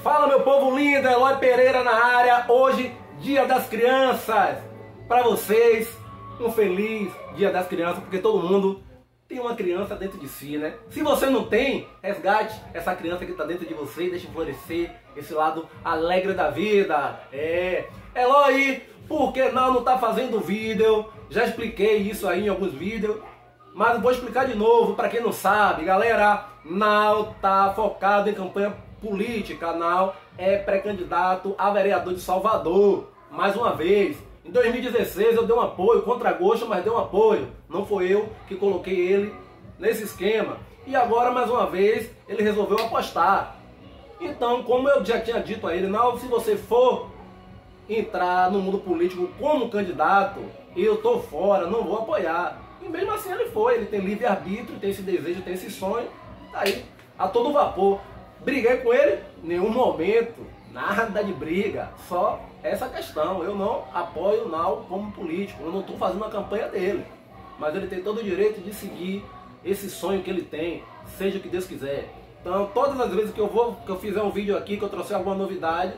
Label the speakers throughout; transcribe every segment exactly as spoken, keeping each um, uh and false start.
Speaker 1: Fala, meu povo lindo, Eloy Pereira na área. Hoje, Dia das Crianças. Para vocês, um feliz Dia das Crianças, porque todo mundo tem uma criança dentro de si, né? Se você não tem, resgate essa criança que está dentro de você e deixe florescer esse lado alegre da vida. É, Eloy, por que não não tá fazendo vídeo? Já expliquei isso aí em alguns vídeos, mas vou explicar de novo para quem não sabe. Galera, não tá focado em campanha política, não é pré-candidato a vereador de Salvador. Mais uma vez, em dois mil e dezesseis eu dei um apoio, contra gosto, mas dei um apoio. Não foi eu que coloquei ele nesse esquema. E agora, mais uma vez, ele resolveu apostar. Então, como eu já tinha dito a ele, não, se você for entrar no mundo político como candidato, eu tô fora, não vou apoiar. E mesmo assim ele foi, ele tem livre-arbítrio, tem esse desejo, tem esse sonho, tá aí, a todo vapor. Briguei com ele? Nenhum momento, nada de briga, só essa questão. Eu não apoio o Nau como político, eu não estou fazendo a campanha dele, mas ele tem todo o direito de seguir esse sonho que ele tem, seja o que Deus quiser. Então, todas as vezes que eu vou, que eu fizer um vídeo aqui, que eu trouxer alguma novidade,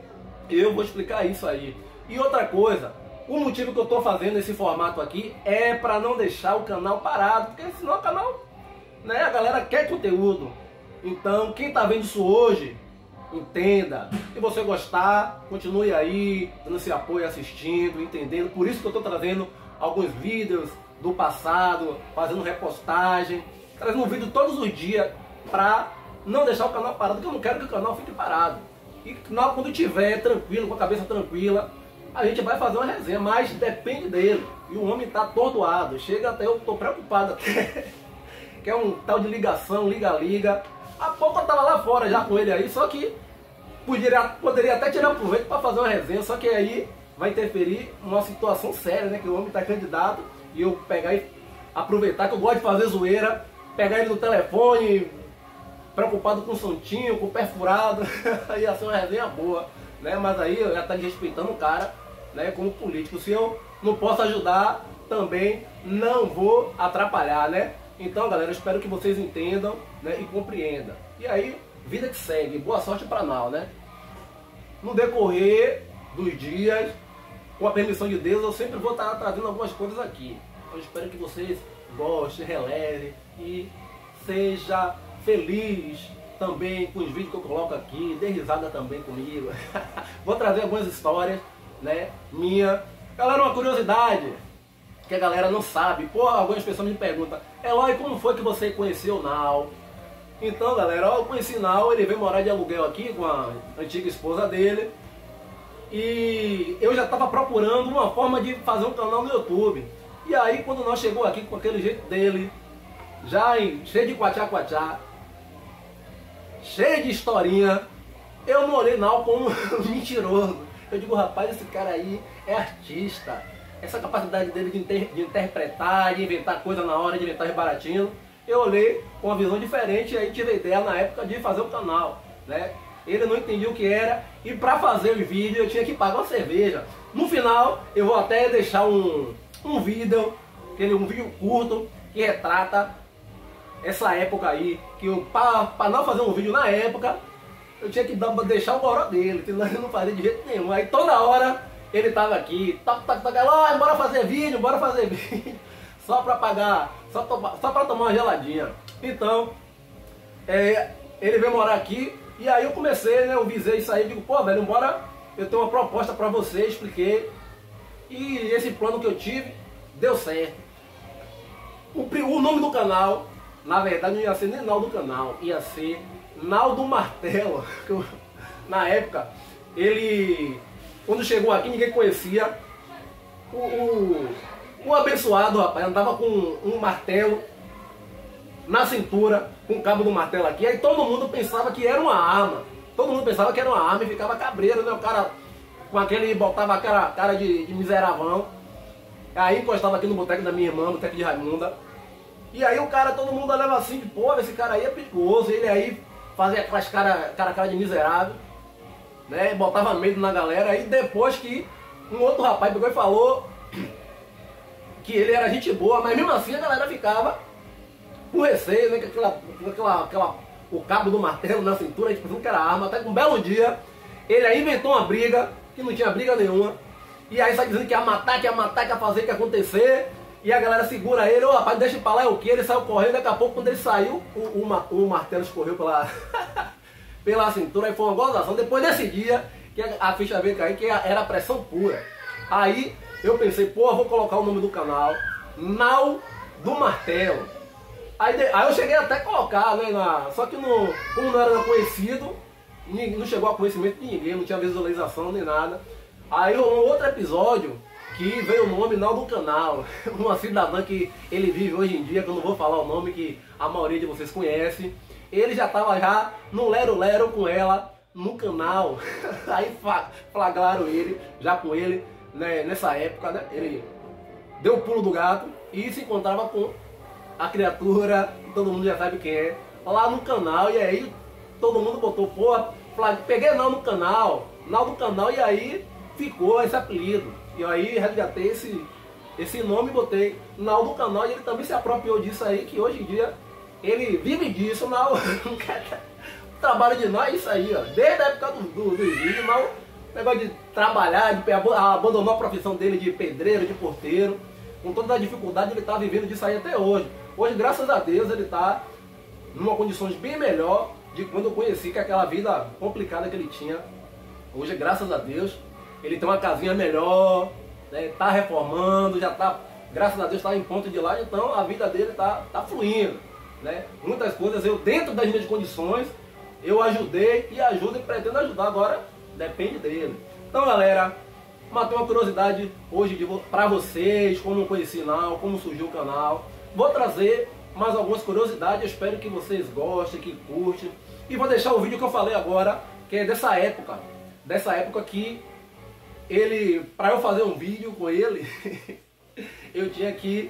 Speaker 1: eu vou explicar isso aí. E outra coisa, o motivo que eu estou fazendo esse formato aqui é para não deixar o canal parado, porque senão o canal, né, a galera quer conteúdo. Então, quem está vendo isso hoje, entenda. Se você gostar, continue aí, dando esse apoio, assistindo, entendendo. Por isso que eu estou trazendo alguns vídeos do passado, fazendo repostagem, trazendo um vídeo todos os dias para não deixar o canal parado, porque eu não quero que o canal fique parado. E quando estiver tranquilo, com a cabeça tranquila, a gente vai fazer uma resenha, mas depende dele. E o homem está atordoado, chega até eu estou preocupado até. Que é um tal de ligação, liga-liga. Há pouco eu tava lá fora já com ele aí, só que poderia, poderia até tirar proveito para fazer uma resenha, só que aí vai interferir numa situação séria, né? Que o homem tá candidato e eu pegar e aproveitar que eu gosto de fazer zoeira, pegar ele no telefone, preocupado com o santinho, com o perfurado, ia ser uma resenha boa, né? Mas aí eu já tá respeitando o cara, né? Como político. Se eu não posso ajudar, também não vou atrapalhar, né? Então, galera, eu espero que vocês entendam, né, e compreendam. E aí, vida que segue. Boa sorte para Nau, né? No decorrer dos dias, com a permissão de Deus, eu sempre vou estar trazendo algumas coisas aqui. Eu espero que vocês gostem, relevem e seja feliz também com os vídeos que eu coloco aqui. Dê risada também comigo. Vou trazer algumas histórias, né, minha. Galera, uma curiosidade que a galera não sabe. Pô, algumas pessoas me perguntam: Eloy, como foi que você conheceu o Nau? Então, galera, eu conheci o Nau, ele veio morar de aluguel aqui com a antiga esposa dele. E eu já estava procurando uma forma de fazer um canal no YouTube. E aí, quando nós chegou aqui com aquele jeito dele, já em, cheio de quachá-quachá, cheio de historinha, eu não olhei Nau como mentiroso. Eu digo, rapaz, esse cara aí é artista. Essa capacidade dele de, inter, de interpretar, de inventar coisa na hora, de inventar baratinho, eu olhei com uma visão diferente e aí tive a ideia na época de fazer o canal, né? Ele não entendia o que era e para fazer o vídeo eu tinha que pagar uma cerveja. No final eu vou até deixar um, um vídeo, aquele, um vídeo curto que retrata essa época aí, que eu, para não fazer um vídeo na época, eu tinha que dar, deixar o goró dele, senão ele não fazia de jeito nenhum. Aí toda hora ele tava aqui, toc, toc, toc, Eloy, bora fazer vídeo, bora fazer vídeo, só pra pagar, só, to, só pra tomar uma geladinha. Então, é, ele veio morar aqui, e aí eu comecei, né, eu visei isso aí, digo, pô, velho, bora, eu tenho uma proposta pra você, expliquei, e esse plano que eu tive, deu certo. O, o nome do canal, na verdade, não ia ser nem Nau do canal, ia ser Nau do Martelo, que eu, na época, ele... Quando chegou aqui, ninguém conhecia. O, o, o abençoado, rapaz, andava com um martelo na cintura, com o cabo do martelo aqui. Aí todo mundo pensava que era uma arma. Todo mundo pensava que era uma arma e ficava cabreiro, né? O cara com aquele, botava a cara, cara de, de miseravão. Aí encostava aqui no boteco da minha irmã, no boteco de Raimunda. E aí o cara, todo mundo leva assim, de pô, esse cara aí é perigoso. Ele aí fazia aquelas cara, cara, cara de miserável, né, botava medo na galera. Aí depois que um outro rapaz pegou e falou que ele era gente boa, mas mesmo assim a galera ficava com receio, né, com aquela, aquela, aquela o cabo do martelo na cintura, a gente pensando que era arma, até que um belo dia ele aí inventou uma briga, que não tinha briga nenhuma, e aí sai dizendo que ia matar, que ia matar, que ia fazer, que ia acontecer, e a galera segura ele, ô oh, rapaz, deixa pra lá, é o que? Ele saiu correndo, daqui a pouco quando ele saiu, o, o, o martelo escorreu pela, pela cintura, aí foi uma gozação. Depois desse dia, que a ficha veio cair, que era pressão pura. Aí eu pensei, pô, eu vou colocar o nome do canal, Nau do Martelo. Aí, aí eu cheguei até a colocar, né, na, só que no, como não era conhecido, não chegou a conhecimento de ninguém, não tinha visualização nem nada. Aí rolou um outro episódio que veio o nome Nau do Canal. Uma cidadã que ele vive hoje em dia, que eu não vou falar o nome, que a maioria de vocês conhece. Ele já estava já no lero-lero com ela no canal. Aí flagraram ele, já com ele, né, nessa época, né? Ele deu o pulo do gato e se encontrava com a criatura, todo mundo já sabe quem é, lá no canal. E aí todo mundo botou, pô, peguei Nau no canal, Nau do Canal, e aí ficou esse apelido. E aí resgatei esse, esse nome e botei Nau do Canal, e ele também se apropriou disso aí, que hoje em dia ele vive disso. Nau, o trabalho de Nau é isso aí, ó, desde a época do, do, do vídeo. Nau, negócio de trabalhar, de abandonar a profissão dele de pedreiro, de porteiro, com toda a dificuldade, ele está vivendo disso aí até hoje. Hoje, graças a Deus, ele está numa condições bem melhor de quando eu conheci, que aquela vida complicada que ele tinha. Hoje, graças a Deus, ele tem uma casinha melhor, né, tá reformando, já tá, graças a Deus, está em ponto de lá, então a vida dele tá, tá fluindo, né? Muitas coisas eu, dentro das minhas condições, eu ajudei e ajudo e pretendo ajudar, agora depende dele. Então, galera, matei uma curiosidade hoje para vocês, como eu conheci o canal, como surgiu o canal. Vou trazer mais algumas curiosidades, eu espero que vocês gostem, que curtem. E vou deixar o vídeo que eu falei agora, que é dessa época, dessa época que ele, para eu fazer um vídeo com ele, eu tinha que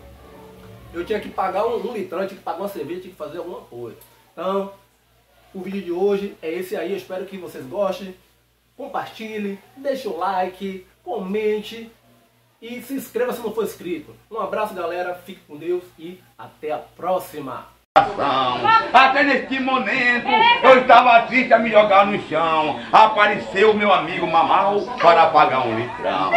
Speaker 1: eu tinha que pagar um, um litrão, eu tinha que pagar uma cerveja, tinha que fazer alguma coisa. Então, o vídeo de hoje é esse aí, eu espero que vocês gostem. Compartilhe, deixe o like, comente e se inscreva se não for inscrito. Um abraço, galera, fique com Deus e até a próxima.
Speaker 2: Até neste momento eu estava triste a me jogar no chão. Apareceu meu amigo Mamal para pagar um litrão.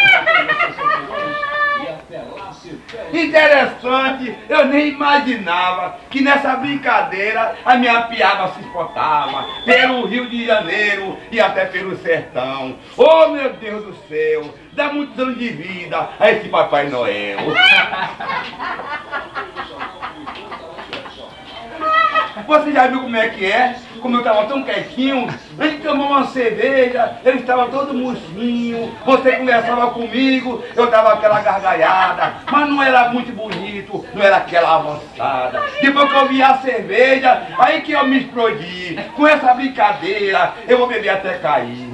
Speaker 2: Interessante, eu nem imaginava que nessa brincadeira a minha piada se exportava pelo Rio de Janeiro e até pelo sertão. Oh, meu Deus do céu, dá muitos anos de vida a esse Papai Noel. Você já viu como é que é? Como eu estava tão quietinho, a gente tomou uma cerveja, ele estava todo murchinho, você conversava comigo, eu dava aquela gargalhada, mas não era muito bonito, não era aquela avançada. Depois que eu vi a cerveja, aí que eu me explodi. Com essa brincadeira, eu vou beber até cair.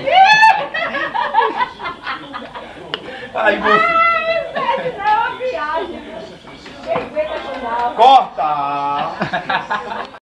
Speaker 2: Aí você...
Speaker 3: Não, viagem.
Speaker 2: Corta!